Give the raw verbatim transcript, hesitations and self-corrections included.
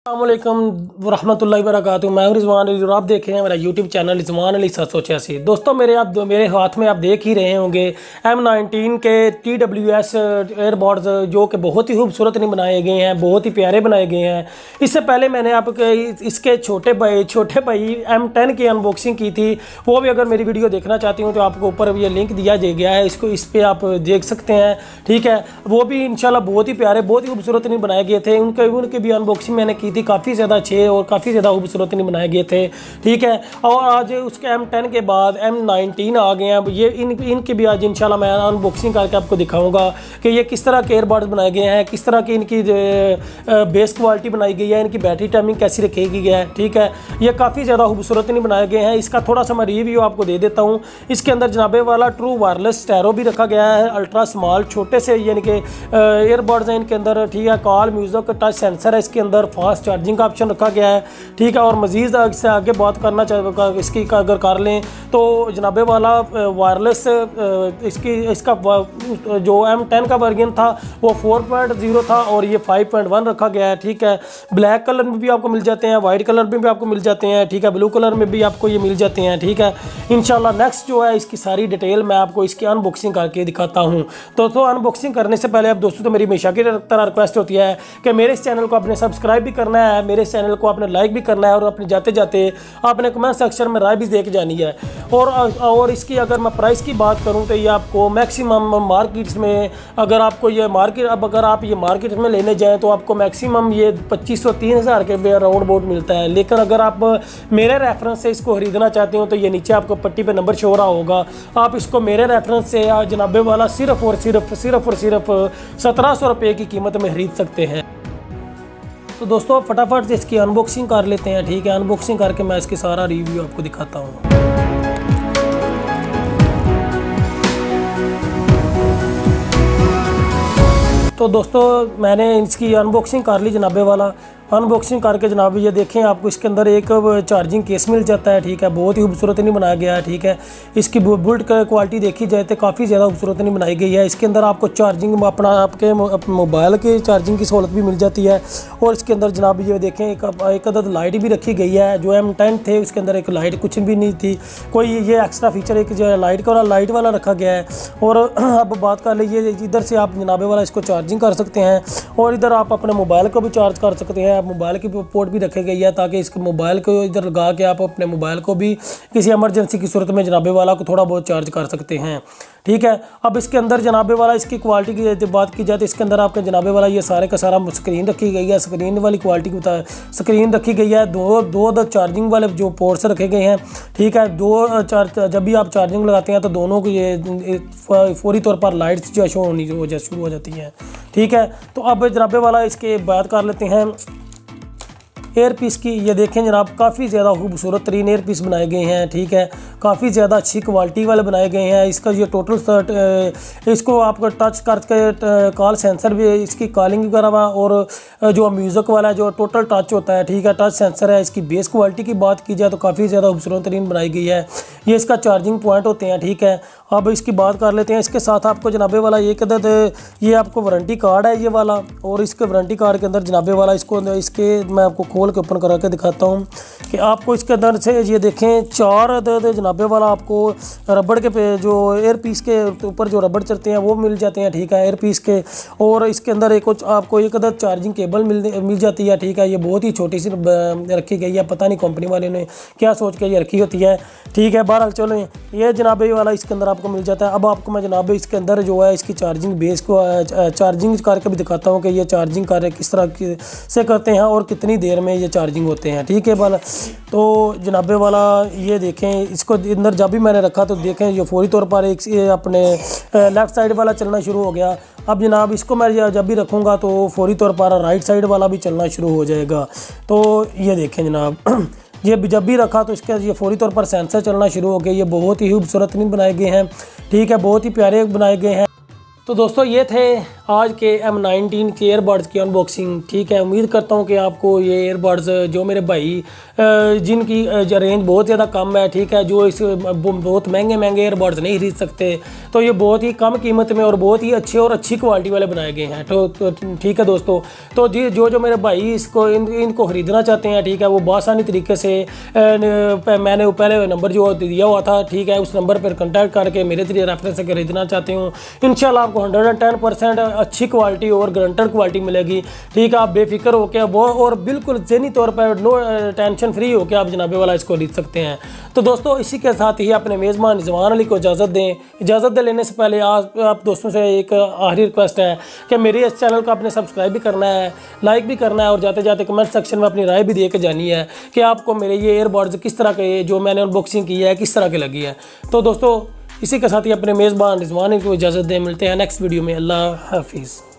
अस्सलामुअलैकुम वरहमतुल्लाहि वबरकातुहू। मैं हूं रिजवान अली और आप देख रहे हैं मेरा यूट्यूब चैनल रिजवान अली सात सौ छियासी। दोस्तों मेरे आप मेरे हाथ में आप देख ही रहे होंगे एम नाइनटीन के टी डब्ल्यू एस एयरबड्स जो कि बहुत ही खूबसूरत नहीं बनाए गए हैं, बहुत ही प्यारे बनाए गए हैं। इससे पहले मैंने आपके इसके छोटे भाई छोटे भाई एम टेन की अनबॉक्सिंग की थी, वो भी अगर मेरी वीडियो देखना चाहती हूँ तो आपको ऊपर ये लिंक दिया गया है, इसको इस पर आप देख सकते हैं। ठीक है, वो भी इंशाल्लाह बहुत ही प्यारे बहुत ही खूबसूरत नहीं बनाए गए थे। उनके उनकी भी अनबॉक्सिंग मैंने की थी, काफ़ी ज़्यादा अच्छे और काफ़ी ज़्यादा खूबसूरत नहीं बनाए गए थे। ठीक है, और आज उसके एम टेन के बाद एम नाइनटीन आ गए हैं। ये इन इनकी भी आज इंशाल्लाह मैं अनबॉक्सिंग करके आपको दिखाऊंगा कि ये किस तरह के एयरबड्स बनाए गए हैं, किस तरह की इनकी बेस क्वालिटी बनाई गई है, इनकी बैटरी टाइमिंग कैसी रखी गई है। ठीक है, ये काफ़ी ज़्यादा खूबसूरत नहीं बनाए गए हैं। इसका थोड़ा सा मैं रिव्यू आपको दे देता हूँ। इसके अंदर जनाबे वाला ट्रू वायरलेस स्टेरो भी रखा गया है, अल्ट्रा स्मॉल छोटे से यानी कि एयरबड्स हैं इनके अंदर। ठीक है, कॉल म्यूजिक टच सेंसर है इसके अंदर, फास्ट चार्जिंग का ऑप्शन रखा गया है। ठीक है, और मज़ीद इससे आगे बात करना चाहिए इसकी अगर कर लें तो जनाबे वाला वायरलेस इसकी इसका जो एम टेन का वर्जन था वो फोर पॉइंट ज़ीरो था और ये फाइव पॉइंट वन रखा गया है। ठीक है, ब्लैक कलर में भी आपको मिल जाते हैं, वाइट कलर में भी आपको मिल जाते हैं। ठीक है, ब्लू कलर में भी आपको ये मिल जाते हैं। ठीक है, इंशाल्लाह नेक्स्ट जो है इसकी सारी डिटेल मैं आपको इसकी अनबॉक्सिंग करके दिखाता हूँ। तो तो अनबॉक्सिंग करने से पहले आप दोस्तों तो मेरी हमेशा की तरह रिक्वेस्ट होती है कि मेरे इस चैनल को आपने सब्सक्राइब भी करना है, मेरे इस चैनल को आपने लाइक भी करना है और अपने जाते जाते आपने कमेंट सेक्शन में राय भी देख जानी है। और और इसकी अगर मैं प्राइस की बात करूं तो ये आपको मैक्सिमम मार्केट्स में अगर आपको ये मार्केट अब अगर आप ये मार्केट में लेने जाएं तो आपको मैक्सिमम ये पच्चीस सौ तीन हज़ार के राउंड बोर्ड मिलता है। लेकिन अगर आप मेरे रेफरेंस से इसको खरीदना चाहते हो तो ये नीचे आपको पट्टी पे नंबर शो हो रहा होगा, आप इसको मेरे रेफरेंस से जनाबे वाला सिर्फ और सिर्फ सिर्फ और सिर्फ सत्रह सौ रुपये की कीमत में खरीद सकते हैं। तो दोस्तों फटाफट से इसकी अनबॉक्सिंग कर लेते हैं। ठीक है, अनबॉक्सिंग करके मैं इसकी सारा रिव्यू आपको दिखाता हूँ। तो दोस्तों मैंने इसकी अनबॉक्सिंग कर ली जनाबे वाला। अनबॉक्सिंग करके जनाब ये देखें आपको इसके अंदर एक चार्जिंग केस मिल जाता है। ठीक है, बहुत ही खूबसूरत नहीं बनाया गया है। ठीक है, इसकी बिल्ड क्वालिटी देखी जाए तो काफ़ी ज़्यादा खूबसूरत नहीं बनाई गई है। इसके अंदर आपको चार्जिंग अपना आपके मोबाइल की चार्जिंग की सहूलत भी मिल जाती है। और इसके अंदर जनाब ये देखें एक एक अदद लाइट भी रखी गई है। जो एम टेन थे उसके अंदर एक लाइट कुछ भी नहीं थी, कोई ये एक्स्ट्रा फीचर एक जो है लाइट का लाइट वाला रखा गया है। और अब बात कर लीजिए इधर से आप जनाबे वाला इसको चार्जिंग कर सकते हैं और इधर आप अपने मोबाइल को भी चार्ज कर सकते हैं। मोबाइल की पोर्ट भी रखी गई है ताकि इसके मोबाइल को इधर लगा के आप अपने मोबाइल को भी किसी इमरजेंसी की सूरत में जनाबे वाला को थोड़ा बहुत चार्ज कर सकते हैं। ठीक है, अब इसके अंदर जनाबे वाला इसकी क्वालिटी की बात की जाए तो इसके अंदर आपके जनाबे वाला ये सारे का सारा स्क्रीन रखी गई है। स्क्रीन वाली क्वालिटी की बता स्क्रीन रखी गई है, दो दो दो चार्जिंग वाले जो पोर्ट्स रखे गए हैं। ठीक है, दो चार जब भी आप चार्जिंग लगाते हैं तो दोनों को ये फौरी तौर पर लाइट्स जो शो होनी हो शुरू हो जाती हैं। ठीक है, तो अब जनाबे वाला इसके बात कर लेते हैं एयर पीस की। ये देखें जनाब काफ़ी ज़्यादा खूबसूरत तरीन एयर पीस बनाए गए हैं। ठीक है, काफ़ी ज़्यादा अच्छी क्वालिटी वाले बनाए गए हैं। इसका ये टोटल सर्ट इसको आपको टच करके कॉल सेंसर भी इसकी कॉलिंग वगैरह और जो म्यूज़िक वाला जो टोटल टच होता है। ठीक है, टच सेंसर है। इसकी बेस क्वालिटी की बात की जाए तो काफ़ी ज़्यादा खूबसूरत तरीन बनाई गई है। ये इसका चार्जिंग पॉइंट होते हैं। ठीक है, अब इसकी बात कर लेते हैं। इसके साथ आपको जनाबे वाला एक अदद ये आपको वारंटी कार्ड है ये वाला, और इसके वारंटी कार्ड के अंदर जनाबे वाला इसको इसके मैं आपको खोल के ओपन करा के दिखाता हूँ कि आपको इसके अंदर से ये देखें चार अदद जनाबे वाला आपको रबड़ के पे जो एयर पीस के ऊपर जो रबड़ चलते हैं वो मिल जाते हैं। ठीक है, एयर पीस के, और इसके अंदर एक आपको एक अदद चार्जिंग केबल मिल मिल जाती है। ठीक है, ये बहुत ही छोटी सी रखी गई है, पता नहीं कंपनी वाले ने क्या सोच के ये रखी होती है। ठीक है, बहरहाल चलो ये जनाबे वाला इसके अंदर आपको मिल जाता है। अब आपको मैं जनाबे इसके अंदर जो है इसकी चार्जिंग बेस को चार्जिंग करके भी दिखाता हूँ कि ये चार्जिंग कार्य किस तरह से करते हैं और कितनी देर में ये चार्जिंग होते हैं। ठीक है वाला, तो जनाबे वाला ये देखें इसको अंदर जब भी मैंने रखा तो देखें ये फौरी तौर पर एक अपने लेफ़्ट साइड वाला चलना शुरू हो गया। अब जनाब इसको मैं जब भी रखूँगा तो फौरी तौर पर राइट साइड वाला भी चलना शुरू हो जाएगा। तो ये देखें जनाब ये जब भी रखा तो इसके ये फौरी तौर पर सेंसर चलना शुरू हो गया। ये बहुत ही खूबसूरत नहीं बनाए गए हैं। ठीक है, बहुत ही प्यारे बनाए गए हैं। तो दोस्तों ये थे आज के एम नाइनटीन के ईयरबड्स की अनबॉक्सिंग। ठीक है, उम्मीद करता हूँ कि आपको ये ईयरबड्स जो मेरे भाई जिनकी रेंज बहुत ज़्यादा कम है, ठीक है, जो इस बहुत महंगे महंगे ईयरबड्स नहीं खरीद सकते, तो ये बहुत ही कम कीमत में और बहुत ही अच्छे और अच्छी क्वालिटी वाले बनाए गए हैं। तो ठीक है दोस्तों, तो जी जो जो मेरे भाई इसको इन, इनको ख़रीदना चाहते हैं, ठीक है, वो बआसानी तरीके से मैंने पहले नंबर जो दिया हुआ था, ठीक है, उस नंबर पर कॉन्टैक्ट करके मेरे जरिए रेफरेंस से खरीदना चाहते हूँ। इंशाल्लाह आपको हंड्रेड एंड टेन परसेंट अच्छी क्वालिटी और गारंटेड क्वालिटी मिलेगी। ठीक है, आप बेफिक्र होकर वो और बिल्कुल ज़हनी तौर पर नो टेंशन फ्री होकर आप जनाबे वाला इसको खरीद सकते हैं। तो दोस्तों, इसी के साथ ही अपने मेज़बान रिजवान अली को इजाज़त दें। इजाज़त दे लेने से पहले आज आप दोस्तों से एक आखिरी रिक्वेस्ट है कि मेरे इस चैनल को आपने सब्सक्राइब भी करना है, लाइक भी करना है और जाते जाते कमेंट सेक्शन में अपनी राय भी दे के जानी है कि आपको मेरे ये ईयरबड्स किस तरह के जो मैंने अनबॉक्सिंग की है किस तरह की लगी है। तो दोस्तों, इसी के साथ ही अपने मेज़बान रिजवान को इजाज़त दें। मिलते हैं नेक्स्ट वीडियो में। अल्लाह हाफिज़।